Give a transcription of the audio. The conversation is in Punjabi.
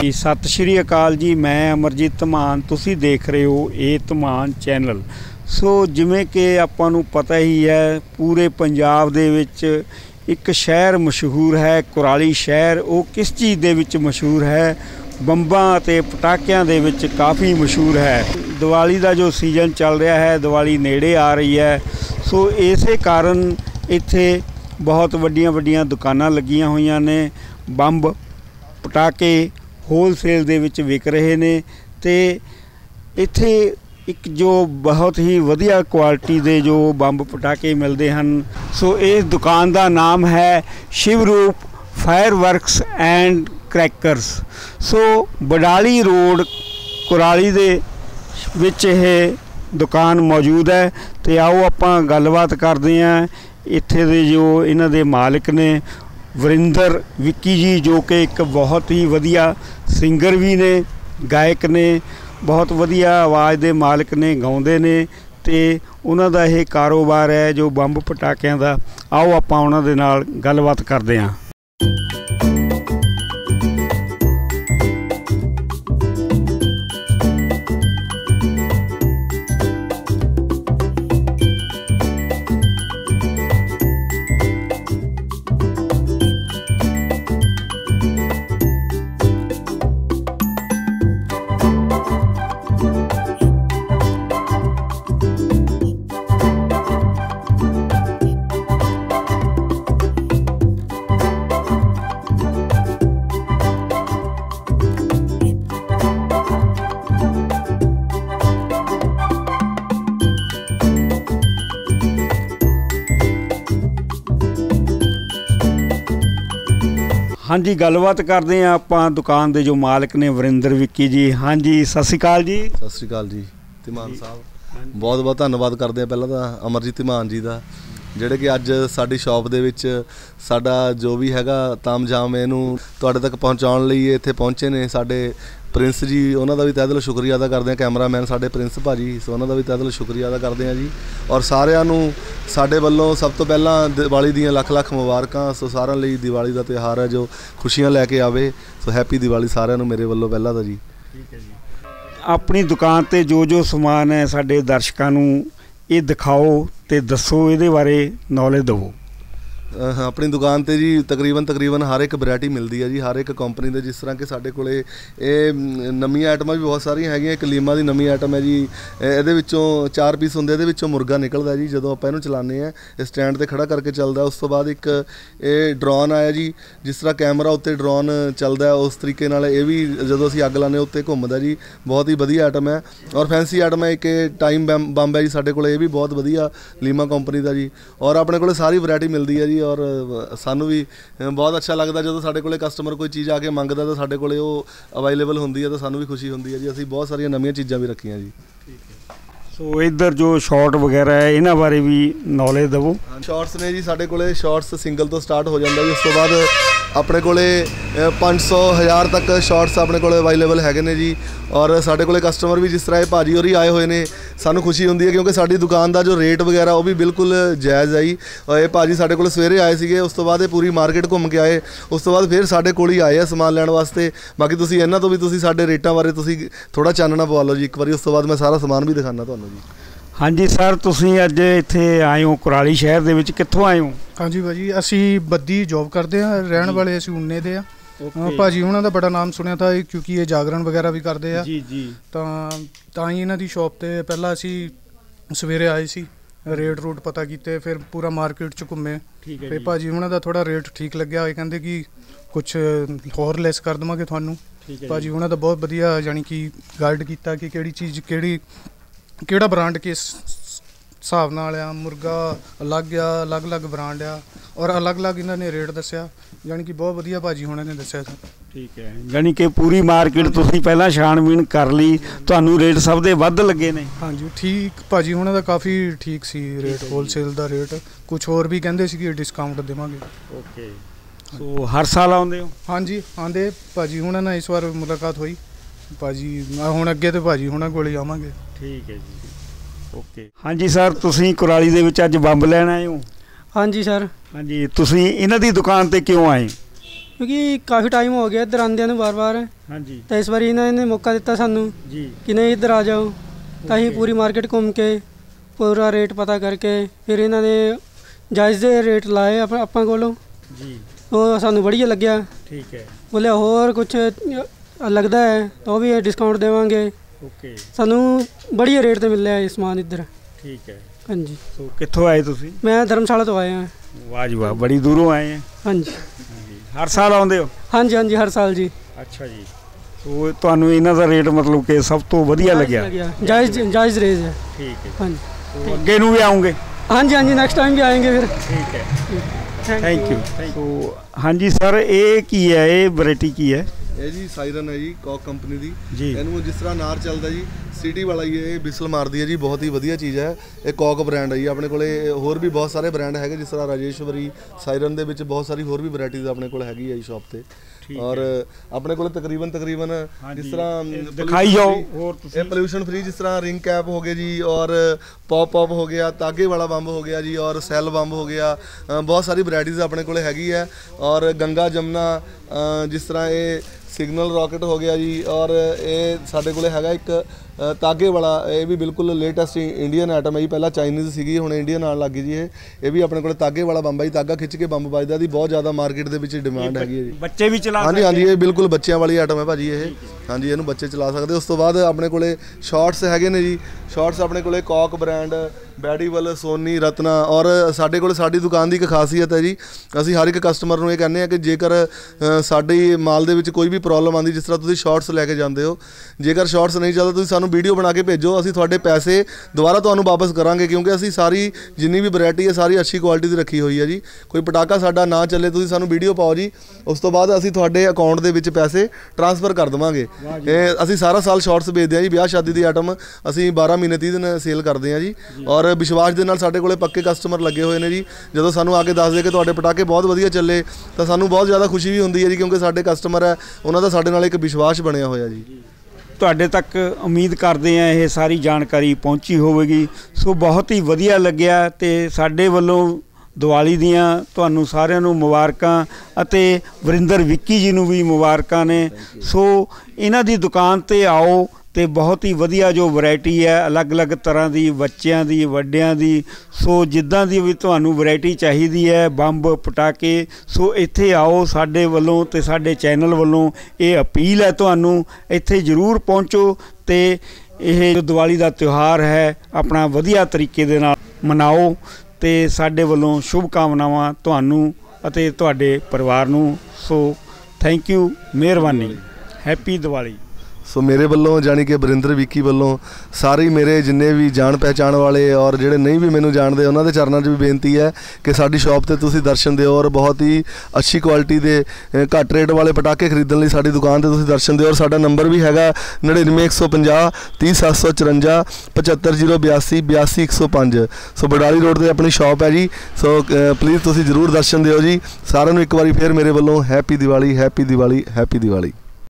जी सत श्री अकाल जी। मैं अमरजीत ਧਮਾਨ, तुसी देख रहे हो ਇਹ ਧਮਾਨ चैनल। सो जिमें कि आपां नूं पता ही है पूरे पंजाब दे विच एक शहर मशहूर है कुराली शहर। वो किस चीज़ दे विच मशहूर है? बंबां ते पटाकियां दे विच काफ़ी मशहूर है। दिवाली का जो सीजन चल रहा है, दिवाली नेड़े आ रही है। सो इसे कारण इत्थे बहुत वड्डियां वड्डियां दुकानां लगियां होईयां ने। बंब पटाके होलसेल दे विच विक रहे ने ते इत्थे एक जो बहुत ही वधिया क्वालिटी दे जो बंब पटाके मिलते हैं। सो इस दुकान का नाम है Shivroop fireworks and crackers. So Badali road Kurali दे विच यह दुकान मौजूद है। तो आओ आपां गलबात करते हैं इत्थे दे जो इन्हां दे मालिक ने वरिंदर विक्की जी, जो कि एक बहुत ही वधिया सिंगर भी ने, गायक ने, बहुत वधिया आवाज़ दे मालिक ने, गाउंदे ने ते उन्हां दा यह कारोबार है जो बंब पटाकियां दा। आओ आपां उन्हां दे नाल गलबात करदे हां। हाँ जी, गलबात करते हैं आपां दुकान के जो मालिक ने वरिंदर विक्की जी। हाँ जी, सत श्री अकाल जी। सत श्री अकाल जी। ਧਮਾਨ साहब बहुत बहुत धन्यवाद करते हैं पहला तो अमरजीत ਧਮਾਨ जी का, ਜਿਹੜੇ ਕਿ ਅੱਜ ਸਾਡੀ ਸ਼ਾਪ ਦੇ ਵਿੱਚ ਸਾਡਾ ਜੋ ਵੀ ਹੈਗਾ ਤਾਮਝਾਮ ਇਹਨੂੰ ਤੁਹਾਡੇ ਤੱਕ ਪਹੁੰਚਾਉਣ ਲਈ ਇੱਥੇ ਪਹੁੰਚੇ ਨੇ ਸਾਡੇ ਪ੍ਰਿੰਸ ਜੀ। ਉਹਨਾਂ ਦਾ ਵੀ ਤਹਿ ਦਿਲੋਂ ਸ਼ੁਕਰੀਆ ਅਦਾ ਕਰਦੇ ਹਾਂ। ਕੈਮਰਾਮੈਨ ਸਾਡੇ ਪ੍ਰਿੰਸ ਭਾਜੀ, ਸੋ ਉਹਨਾਂ ਦਾ ਵੀ ਤਹਿ ਦਿਲੋਂ ਸ਼ੁਕਰੀਆ ਅਦਾ ਕਰਦੇ ਹਾਂ ਜੀ। ਔਰ ਸਾਰਿਆਂ ਨੂੰ ਸਾਡੇ ਵੱਲੋਂ ਸਭ ਤੋਂ ਪਹਿਲਾਂ ਦੀਵਾਲੀ ਦੀਆਂ ਲੱਖ ਲੱਖ ਮੁਬਾਰਕਾਂ। ਸੋ ਸਾਰਿਆਂ ਲਈ ਦੀਵਾਲੀ ਦਾ ਤਿਉਹਾਰ ਹੈ ਜੋ ਖੁਸ਼ੀਆਂ ਲੈ ਕੇ ਆਵੇ। ਸੋ ਹੈਪੀ ਦੀਵਾਲੀ ਸਾਰਿਆਂ ਨੂੰ ਮੇਰੇ ਵੱਲੋਂ ਪਹਿਲਾਂ ਤਾਂ ਜੀ। ਠੀਕ ਹੈ ਜੀ। ਆਪਣੀ ਦੁਕਾਨ ਤੇ ਜੋ ਸਮਾਨ ਹੈ ਸਾਡੇ ਦਰਸ਼ਕਾਂ ਨੂੰ ਇਹ ਦਿਖਾਓ ਤੇ ਦੱਸੋ, ਇਹਦੇ ਬਾਰੇ ਨੌਲੇਜ ਦਿਓ। ਆਪਣੀ ਦੁਕਾਨ 'ਤੇ ਜੀ ਤਕਰੀਬਨ ਹਰ ਇੱਕ ਵੈਰਾਈਟੀ ਮਿਲਦੀ ਹੈ ਜੀ, ਹਰ ਇੱਕ ਕੰਪਨੀ ਦੇ। ਜਿਸ ਤਰ੍ਹਾਂ ਕਿ ਸਾਡੇ ਕੋਲ ਇਹ ਨਵੀਆਂ ਆਈਟਮਾਂ ਵੀ ਬਹੁਤ ਸਾਰੀਆਂ ਹੈਗੀਆਂ। ਇੱਕ ਲੀਮਾ ਦੀ ਨਵੀਂ ਆਈਟਮ ਹੈ ਜੀ, ਇਹਦੇ ਵਿੱਚੋਂ 4 ਪੀਸ ਹੁੰਦੇ, ਇਹਦੇ ਵਿੱਚੋਂ ਮੁਰਗਾ ਨਿਕਲਦਾ ਜੀ। ਜਦੋਂ ਆਪਾਂ ਇਹਨੂੰ ਚਲਾਉਂਦੇ ਹਾਂ ਇਹ ਸਟੈਂਡ 'ਤੇ ਖੜਾ ਕਰਕੇ ਚੱਲਦਾ। ਉਸ ਤੋਂ ਬਾਅਦ ਇੱਕ ਇਹ ਡਰੋਨ ਆਇਆ ਜੀ, ਜਿਸ ਤਰ੍ਹਾਂ ਕੈਮਰਾ ਉੱਤੇ ਡਰੋਨ ਚੱਲਦਾ ਉਸ ਤਰੀਕੇ ਨਾਲ ਇਹ ਵੀ ਜਦੋਂ ਅਸੀਂ ਅੱਗ ਲਾਉਂਦੇ ਉੱਤੇ ਘੁੰਮਦਾ ਜੀ। ਬਹੁਤ ਹੀ ਵਧੀਆ ਆਈਟਮ ਹੈ। ਔਰ ਫੈਂਸੀ ਆਈਟਮ ਹੈ ਇੱਕ ਟਾਈਮ ਬੰਬ ਹੈ ਜੀ ਸਾਡੇ ਕੋਲ, ਇਹ ਵੀ ਬਹੁਤ ਵਧੀਆ ਲੀਮਾ ਕੰਪਨੀ ਦਾ ਜੀ। ਔਰ ਆਪਣੇ ਕੋਲ ਸਾਰੀ ਵੈਰਾਈਟੀ ਮਿਲਦੀ ਹੈ ਜੀ। ਔਰ ਸਾਨੂੰ ਵੀ ਬਹੁਤ ਅੱਛਾ ਲੱਗਦਾ ਜਦੋਂ ਸਾਡੇ ਕੋਲੇ ਕਸਟਮਰ ਕੋਈ ਚੀਜ਼ ਆ ਕੇ ਮੰਗਦਾ ਤਾਂ ਸਾਡੇ ਕੋਲੇ ਉਹ ਅਵੇਲੇਬਲ ਹੁੰਦੀ ਹੈ ਤਾਂ ਸਾਨੂੰ ਵੀ ਖੁਸ਼ੀ ਹੁੰਦੀ ਹੈ ਜੀ। ਅਸੀਂ ਬਹੁਤ ਸਾਰੀਆਂ ਨਵੀਆਂ ਚੀਜ਼ਾਂ ਵੀ ਰੱਖੀਆਂ ਜੀ। ਸੋ ਇੱਧਰ ਜੋ ਸ਼ਾਰਟ ਵਗੈਰਾ ਹੈ ਇਹਨਾਂ ਬਾਰੇ ਵੀ ਨੌਲੇਜ ਦਿਓ। ਸ਼ਾਰਟਸ ਨੇ ਜੀ ਸਾਡੇ ਕੋਲੇ, ਸ਼ਾਰਟਸ ਸਿੰਗਲ ਤੋਂ ਸਟਾਰਟ ਹੋ ਜਾਂਦਾ ਜੀ। ਉਸ ਤੋਂ ਬਾਅਦ ਆਪਣੇ ਕੋਲੇ 500 1000 ਤੱਕ ਸ਼ਾਰਟਸ ਆਪਣੇ ਕੋਲੇ ਅਵੇਲੇਬਲ ਹੈਗੇ ਨੇ ਜੀ। ਔਰ ਸਾਡੇ ਕੋਲੇ ਕਸਟਮਰ ਵੀ ਜਿਸ ਤਰ੍ਹਾਂ ਇਹ ਭਾਜੀ ਹੋਰੀ ਆਏ ਹੋਏ ਨੇ, ਸਾਨੂੰ ਖੁਸ਼ੀ ਹੁੰਦੀ ਹੈ ਕਿਉਂਕਿ ਸਾਡੀ ਦੁਕਾਨ ਦਾ ਜੋ ਰੇਟ ਵਗੈਰਾ ਉਹ ਵੀ ਬਿਲਕੁਲ ਜਾਇਜ਼ ਹੈ ਜੀ। ਇਹ ਭਾਜੀ ਸਾਡੇ ਕੋਲ ਸਵੇਰੇ ਆਏ ਸੀਗੇ, ਉਸ ਤੋਂ ਬਾਅਦ ਇਹ ਪੂਰੀ ਮਾਰਕੀਟ ਘੁੰਮ ਕੇ ਆਏ, ਉਸ ਤੋਂ ਬਾਅਦ ਫਿਰ ਸਾਡੇ ਕੋਲ ਹੀ ਆਏ ਆ ਸਮਾਨ ਲੈਣ ਵਾਸਤੇ। ਬਾਕੀ ਤੁਸੀਂ ਇਹਨਾਂ ਤੋਂ ਵੀ ਤੁਸੀਂ ਸਾਡੇ ਰੇਟਾਂ ਬਾਰੇ ਤੁਸੀਂ ਥੋੜ੍ਹਾ ਚਾਨਣਾ ਪਵਾ ਲਓ ਜੀ ਇੱਕ ਵਾਰੀ, ਉਸ ਤੋਂ ਬਾਅਦ ਮੈਂ ਸਾਰਾ ਸਮਾਨ ਵੀ ਦਿਖਾਉਂਦਾ ਤੁਹਾਨੂੰ ਜੀ। हाँ जी सर, तुसीं अज इत्थे आए हो कुराली शहर दे विच, कित्थों आए हो? हाँ जी भाजी, असी बद्दी जॉब करते हैं, रहने वाले असी उन्ने दे आ। भाजी हुणां दा बड़ा नाम सुनिया था क्योंकि ये जागरण वगैरह भी करते हैं जी जी। तां ही इन्हां दी शॉप ते पहला असी सवेरे आए सी, रेट रूट पता कीते, फिर पूरा मार्केट च घूमे। फिर भाजी हुणां दा थोड़ा रेट ठीक लग्या, कहंदे कि कुछ होर लैस कर देवांगे तुहानूं। भाजी हुणां दा बहुत वधिया जानी कि गाइड कीता कि किहड़ी चीज़ ਕਿਹੜਾ ਬ੍ਰਾਂਡ ਕਿਸ ਹਿਸਾਬ ਨਾਲ ਆ। ਮੁਰਗਾ ਅਲੱਗ ਆ, ਅਲੱਗ ਬ੍ਰਾਂਡ ਆ ਔਰ ਅਲੱਗ ਇਹਨਾਂ ਨੇ ਰੇਟ ਦੱਸਿਆ, ਜਾਣੀ ਕਿ ਬਹੁਤ ਵਧੀਆ ਭਾਜੀ ਹੁਣਾਂ ਨੇ ਦੱਸਿਆ ਸੀ। ਠੀਕ ਹੈ, ਜਾਣੀ ਕਿ ਪੂਰੀ ਮਾਰਕੀਟ ਤੁਸੀਂ ਪਹਿਲਾਂ ਛਾਣਬੀਣ ਕਰ ਲਈ, ਤੁਹਾਨੂੰ ਰੇਟ ਸਭ ਦੇ ਵੱਧ ਲੱਗੇ ਨੇ? ਹਾਂਜੀ ਠੀਕ, ਭਾਜੀ ਹੁਣਾਂ ਦਾ ਕਾਫੀ ਠੀਕ ਸੀ ਰੇਟ, ਹੋਲਸੇਲ ਦਾ ਰੇਟ। ਕੁਛ ਹੋਰ ਵੀ ਕਹਿੰਦੇ ਸੀ ਕਿ ਡਿਸਕਾਊਂਟ ਦੇਵਾਂਗੇ। ਓਕੇ, ਸੋ ਹਰ ਸਾਲ ਆਉਂਦੇ ਹੋ? ਹਾਂਜੀ ਆਉਂਦੇ ਭਾਜੀ ਹੁਣਾਂ ਨਾਲ ਇਸ ਵਾਰ ਮੁਲਾਕਾਤ ਹੋਈ ਭਾਜੀ, ਹੁਣ ਅੱਗੇ ਤੇ ਭਾਜੀ ਹੁਣਾਂ ਕੋਲ ਹੀ ਆਵਾਂਗੇ। ਠੀਕ ਹੈ ਜੀ, ਓਕੇ। ਹਾਂਜੀ ਸਰ, ਤੁਸੀਂ ਕੁਰਾਲੀ ਦੇ ਵਿੱਚ ਅੱਜ ਬੰਬ ਲੈਣ ਆਏ ਹੋ? ਹਾਂਜੀ ਸਰ। ਹਾਂਜੀ, ਤੁਸੀਂ ਇਹਨਾਂ ਦੀ ਦੁਕਾਨ ਤੇ ਕਿਉਂ ਆਏ? ਕਿਉਂਕਿ ਕਾਫੀ ਟਾਈਮ ਹੋ ਗਿਆ ਇੱਧਰ ਆਉਂਦਿਆਂ ਨੂੰ ਵਾਰ-ਵਾਰ। ਹਾਂਜੀ। ਤਾਂ ਇਸ ਵਾਰੀ ਇਹਨਾਂ ਨੇ ਮੌਕਾ ਦਿੱਤਾ ਸਾਨੂੰ ਜੀ ਕਿ ਨਹੀਂ ਇੱਧਰ ਆ ਜਾਓ। ਤਾਂ ਅਸੀਂ ਪੂਰੀ ਮਾਰਕੀਟ ਘੁੰਮ ਕੇ ਪੂਰਾ ਰੇਟ ਪਤਾ ਕਰਕੇ ਫਿਰ ਇਹਨਾਂ ਨੇ ਜਾਇਜ਼ ਦੇ ਰੇਟ ਲਾਏ ਆਪਾਂ ਕੋਲੋਂ ਜੀ। ਉਹ ਸਾਨੂੰ ਵਧੀਆ ਲੱਗਿਆ। ਠੀਕ ਹੈ। ਬੋਲੇ ਹੋਰ ਕੁਛ ਲੱਗਦਾ ਹੈ ਤਾਂ ਉਹ ਵੀ ਡਿਸਕਾਊਂਟ ਦੇਵਾਂਗੇ। ਓਕੇ। ਸਾਨੂੰ ਬੜੀਆ ਰੇਟ 'ਤੇ ਮਿਲਿਆ ਇਹ ਸਮਾਨ ਇੱਧਰ। ਠੀਕ ਹੈ। ਹਾਂਜੀ। ਸੋ ਕਿੱਥੋਂ ਆਏ ਤੁਸੀਂ? ਮੈਂ ਧਰਮਸ਼ਾਲਾ ਤੋਂ ਆਇਆ ਹਾਂ। ਵਾਹ ਜੀ ਵਾਹ, ਬੜੀ ਦੂਰੋਂ ਆਏ ਆ। ਹਾਂਜੀ। ਹਰ ਸਾਲ ਆਉਂਦੇ ਹੋ? ਹਾਂਜੀ ਹਾਂਜੀ, ਹਰ ਸਾਲ ਜੀ। ਅੱਛਾ ਜੀ। ਸੋ ਤੁਹਾਨੂੰ ਇਹਨਾਂ ਦਾ ਰੇਟ ਮਤਲਬ ਕਿ ਸਭ ਤੋਂ ਵਧੀਆ ਲੱਗਿਆ? ਜਾਇਜ਼ ਰੇਟ ਹੈ। ਠੀਕ ਹੈ। ਹਾਂਜੀ। ਸੋ ਅੱਗੇ ਨੂੰ ਵੀ ਆਉਂਗੇ? ਹਾਂਜੀ ਹਾਂਜੀ, ਨੈਕਸਟ ਟਾਈਮ ਵੀ ਆएंगे ਫਿਰ। ਠੀਕ ਹੈ। Thank you. ਸੋ ਹਾਂਜੀ ਸਰ, ਇਹ ਕੀ ਹੈ, ਇਹ ਵੈਰਾਈਟੀ ਕੀ ਹੈ? ਇਹ ਜੀ ਸਾਇਰਨ ਹੈ ਜੀ, ਕੌਕ ਕੰਪਨੀ ਦੀ ਜੀ। ਇਹਨੂੰ ਜਿਸ ਤਰ੍ਹਾਂ ਨਾਰ ਚੱਲਦਾ ਜੀ, ਸਿਟੀ ਵਾਲਾ ਹੀ ਇਹ ਬਿਸਲ ਮਾਰਦੀ ਹੈ ਜੀ, ਬਹੁਤ ਹੀ ਵਧੀਆ ਚੀਜ਼ ਹੈ। ਇਹ ਕੌਕ ਬ੍ਰਾਂਡ ਹੈ ਜੀ। ਆਪਣੇ ਕੋਲੇ ਹੋਰ ਵੀ ਬਹੁਤ ਸਾਰੇ ਬ੍ਰਾਂਡ ਹੈਗੇ, ਜਿਸ ਤਰ੍ਹਾਂ ਰਾਜੇਸ਼ਵਰੀ ਸਾਇਰਨ ਦੇ ਵਿੱਚ ਬਹੁਤ ਸਾਰੀ ਹੋਰ ਵੀ ਵੈਰਾਈਟੀਜ਼ ਆਪਣੇ ਕੋਲ ਹੈਗੀ ਹੈ ਜੀ ਸ਼ਾਪ ਤੇ। ਔਰ ਆਪਣੇ ਕੋਲ ਤਕਰੀਬਨ ਜਿਸ ਤਰ੍ਹਾਂ ਦਿਖਾਈ ਜਾਓ ਹੋਰ ਤੁਸੀਂ। ਇਹ ਪੋਲਿਊਸ਼ਨ ਫ੍ਰੀ, ਜਿਸ ਤਰ੍ਹਾਂ ਰਿੰਗ ਕੈਪ ਹੋ ਗਏ ਜੀ, ਔਰ ਪੌਪ ਹੋ ਗਿਆ, ਤਾਗੇ ਵਾਲਾ ਬੰਬ ਹੋ ਗਿਆ ਜੀ, ਔਰ ਸੈੱਲ ਬੰਬ ਹੋ ਗਿਆ। ਬਹੁਤ ਸਾਰੀ ਵੈਰਾਈਟੀਜ਼ ਆਪਣੇ ਕੋਲੇ ਹੈਗੀ ਹੈ। ਔਰ ਗੰਗਾ ਜਮਨਾ, ਜਿਸ ਤਰ੍ਹਾਂ ਇਹ ਸਿਗਨਲ ਰਾਕਟ ਹੋ ਗਿਆ ਜੀ। ਔਰ ਇਹ ਸਾਡੇ ਕੋਲੇ ਹੈਗਾ ਇੱਕ ਤਾਗੇ ਵਾਲਾ, ਇਹ ਵੀ ਬਿਲਕੁਲ ਲੇਟੈਸਟ ਇੰਡੀਅਨ ਆਈਟਮ ਹੈ ਜੀ। ਪਹਿਲਾਂ ਚਾਈਨੀਜ਼ ਸੀਗੀ, ਹੁਣ ਇੰਡੀਅਨ ਆਉਣ ਲੱਗ ਗਈ ਜੀ। ਇਹ ਵੀ ਆਪਣੇ ਕੋਲੇ ਤਾਗੇ ਵਾਲਾ ਬੰਬ ਹੈ ਜੀ, ਤਾਗਾ ਖਿੱਚ ਕੇ ਬੰਬ ਵੱਜਦਾ ਦੀ ਬਹੁਤ ਜ਼ਿਆਦਾ ਮਾਰਕੀਟ ਦੇ ਵਿੱਚ ਡਿਮਾਂਡ ਹੈਗੀ ਹੈ ਜੀ। ਬੱਚੇ ਵੀ ਚਲਾ ਸਕਦੇ? ਹਾਂਜੀ, ਇਹ ਬਿਲਕੁਲ ਬੱਚਿਆਂ ਵਾਲੀ ਆਈਟਮ ਹੈ ਭਾਜੀ ਇਹ। ਹਾਂਜੀ, ਇਹਨੂੰ ਬੱਚੇ ਚਲਾ ਸਕਦੇ। ਉਸ ਤੋਂ ਬਾਅਦ ਆਪਣੇ ਕੋਲੇ ਸ਼ਾਰਟਸ ਹੈਗੇ ਨੇ ਜੀ। ਸ਼ਾਰਟਸ ਆਪਣੇ ਕੋਲੇ ਕੌਕ ਬ੍ਰਾਂਡ, ਬੈਡੀਵਲ, ਸੋਨੀ, ਰਤਨਾ। ਔਰ ਸਾਡੇ ਕੋਲ ਸਾਡੀ ਦੁਕਾਨ ਦੀ ਇੱਕ ਖਾਸੀਅਤ ਹੈ ਜੀ, ਅਸੀਂ ਹਰ ਇੱਕ ਕਸਟਮਰ ਨੂੰ ਇਹ ਕਹਿੰਦੇ ਆ ਕਿ ਜੇਕਰ ਸਾਡੀ ਮਾਲ ਦੇ ਵਿੱਚ ਕੋਈ ਵੀ ਪ੍ਰੋਬਲਮ ਆਉਂਦੀ, ਜਿਸ ਤਰ੍ਹਾਂ ਤੁਸੀਂ ਸ਼ਾਰਟਸ ਲੈ ਕੇ ਜਾਂਦੇ ਹੋ, ਜੇਕਰ ਸ਼ਾਰਟਸ ਨਹੀਂ ਚੱਲਦਾ ਤੁਸੀਂ ਸਾਨੂੰ ਵੀਡੀਓ ਬਣਾ ਕੇ ਭੇਜੋ, ਅਸੀਂ ਤੁਹਾਡੇ ਪੈਸੇ ਦੁਬਾਰਾ ਤੁਹਾਨੂੰ ਵਾਪਸ ਕਰਾਂਗੇ। ਕਿਉਂਕਿ ਅਸੀਂ ਸਾਰੀ ਜਿੰਨੀ ਵੀ ਵੈਰਾਈਟੀ ਹੈ ਸਾਰੀ ਅੱਛੀ ਕੁਆਲਿਟੀ ਦੀ ਰੱਖੀ ਹੋਈ ਹੈ ਜੀ। ਕੋਈ ਪਟਾਕਾ ਸਾਡਾ ਨਾ ਚੱਲੇ, ਤੁਸੀਂ ਸਾਨੂੰ ਵੀਡੀਓ ਪਾਓ ਜੀ, ਉਸ ਤੋਂ ਬਾਅਦ ਅਸੀਂ ਤੁਹਾਡੇ ਅਕਾਊਂਟ ਦੇ ਵਿੱਚ ਪੈਸੇ ਟ੍ਰਾਂਸਫਰ ਕਰ ਦੇਵਾਂਗੇ। ਇਹ ਅਸੀਂ ਸਾਰਾ ਸਾਲ ਸ਼ਾਰਟਸ ਵੇਚਦੇ ਹਾਂ ਜੀ। ਵਿਆਹ ਸ਼ਾਦੀ ਦੀ ਆਈਟਮ ਅਸੀਂ 12 ਮਹੀਨੇ 30 ਦਿਨ ਸੇਲ ਕਰਦੇ ਹਾਂ ਜੀ। ਔਰ ਵਿਸ਼ਵਾਸ ਦੇ ਨਾਲ ਸਾਡੇ ਕੋਲੇ ਪੱਕੇ ਕਸਟਮਰ ਲੱਗੇ ਹੋਏ ਨੇ ਜੀ। ਜਦੋਂ ਸਾਨੂੰ ਆ ਕੇ ਦੱਸਦੇ ਕਿ ਤੁਹਾਡੇ ਪਟਾਕੇ ਬਹੁਤ ਵਧੀਆ ਚੱਲੇ, ਤਾਂ ਸਾਨੂੰ ਬਹੁਤ ਜ਼ਿਆਦਾ ਖੁਸ਼ੀ ਵੀ ਹੁੰਦੀ ਹੈ ਜੀ, ਕਿਉਂਕਿ ਸਾਡੇ ਕਸਟਮਰ ਹੈ, ਉਹਨਾਂ ਦਾ ਸਾਡੇ ਨਾਲ ਇੱਕ ਵਿਸ਼ਵਾਸ ਬਣਿਆ ਹੋਇਆ ਜੀ। ਤੁਹਾਡੇ ਤੱਕ ਉਮੀਦ ਕਰਦੇ ਆ ਇਹ ਸਾਰੀ ਜਾਣਕਾਰੀ ਪਹੁੰਚੀ ਹੋਵੇਗੀ। ਸੋ ਬਹੁਤ ਹੀ ਵਧੀਆ ਲੱਗਿਆ ਤੇ ਸਾਡੇ ਵੱਲੋਂ ਦੀਵਾਲੀ ਦੀਆਂ ਤੁਹਾਨੂੰ ਸਾਰਿਆਂ ਨੂੰ ਮੁਬਾਰਕਾਂ ਅਤੇ ਵਰਿੰਦਰ ਵਿੱਕੀ ਜੀ ਨੂੰ ਵੀ ਮੁਬਾਰਕਾਂ ਨੇ। ਸੋ ਇਹਨਾਂ ਦੀ ਦੁਕਾਨ ਤੇ ਆਓ ਤੇ ਬਹੁਤ ਹੀ ਵਧੀਆ ਜੋ ਵੈਰਾਈਟੀ ਹੈ, ਅਲੱਗ-ਅਲੱਗ ਤਰ੍ਹਾਂ ਦੀ, ਬੱਚਿਆਂ ਦੀ, ਵੱਡਿਆਂ ਦੀ। ਸੋ ਜਿੱਦਾਂ ਦੀ ਵੀ ਤੁਹਾਨੂੰ ਵੈਰਾਈਟੀ ਚਾਹੀਦੀ ਹੈ, ਬੰਬ, ਪਟਾਕੇ, ਸੋ ਇੱਥੇ ਆਓ। ਸਾਡੇ ਵੱਲੋਂ ਤੇ ਸਾਡੇ ਚੈਨਲ ਵੱਲੋਂ ਇਹ ਅਪੀਲ ਹੈ ਤੁਹਾਨੂੰ, ਇੱਥੇ ਜ਼ਰੂਰ ਪਹੁੰਚੋ ਤੇ ਇਹ ਜੋ ਦੀਵਾਲੀ ਦਾ ਤਿਉਹਾਰ ਹੈ ਆਪਣਾ ਵਧੀਆ ਤਰੀਕੇ ਦੇ ਨਾਲ ਮਨਾਓ। ਤੇ ਸਾਡੇ ਵੱਲੋਂ ਸ਼ੁਭ ਕਾਮਨਾਵਾਂ ਤੁਹਾਨੂੰ ਅਤੇ ਤੁਹਾਡੇ ਪਰਿਵਾਰ ਨੂੰ। ਸੋ ਥੈਂਕ ਯੂ, ਮਿਹਰਬਾਨੀ, ਹੈਪੀ ਦੀਵਾਲੀ। ਸੋ ਮੇਰੇ ਵੱਲੋਂ ਜਾਣੀ ਕਿ ਵਰਿੰਦਰ ਵਿੱਕੀ ਵੱਲੋਂ ਸਾਰੇ ਮੇਰੇ ਜਿੰਨੇ ਵੀ ਜਾਣ ਪਹਿਚਾਣ ਵਾਲੇ ਔਰ ਜਿਹੜੇ ਨਹੀਂ ਵੀ ਮੈਨੂੰ ਜਾਣਦੇ, ਉਹਨਾਂ ਦੇ ਚਰਨਾਂ 'ਚ ਵੀ ਬੇਨਤੀ ਹੈ ਕਿ ਸਾਡੀ ਸ਼ਾਪ ਤੇ ਤੁਸੀਂ ਦਰਸ਼ਨ ਦਿਓ ਔਰ ਬਹੁਤ ਹੀ ਅੱਛੀ ਕੁਆਲਿਟੀ ਦੇ ਘੱਟ ਰੇਟ ਵਾਲੇ ਪਟਾਕੇ ਖਰੀਦਣ ਲਈ ਸਾਡੀ ਦੁਕਾਨ ਤੇ ਤੁਸੀਂ ਦਰਸ਼ਨ ਦਿਓ। ਔਰ ਸਾਡਾ ਨੰਬਰ ਵੀ ਹੈਗਾ 99150 30754 75082 82105। ਸੋ ਬਡਾਲੀ ਰੋਡ ਤੇ ਆਪਣੀ ਸ਼ਾਪ ਹੈ ਜੀ। ਸੋ ਪਲੀਜ਼ ਤੁਸੀਂ ਜ਼ਰੂਰ ਦਰਸ਼ਨ ਦਿਓ ਜੀ। ਸਾਰਿਆਂ ਨੂੰ ਇੱਕ ਵਾਰੀ ਫਿਰ ਮੇਰੇ ਵੱਲੋਂ happy Diwali, happy Diwali, happy Diwali.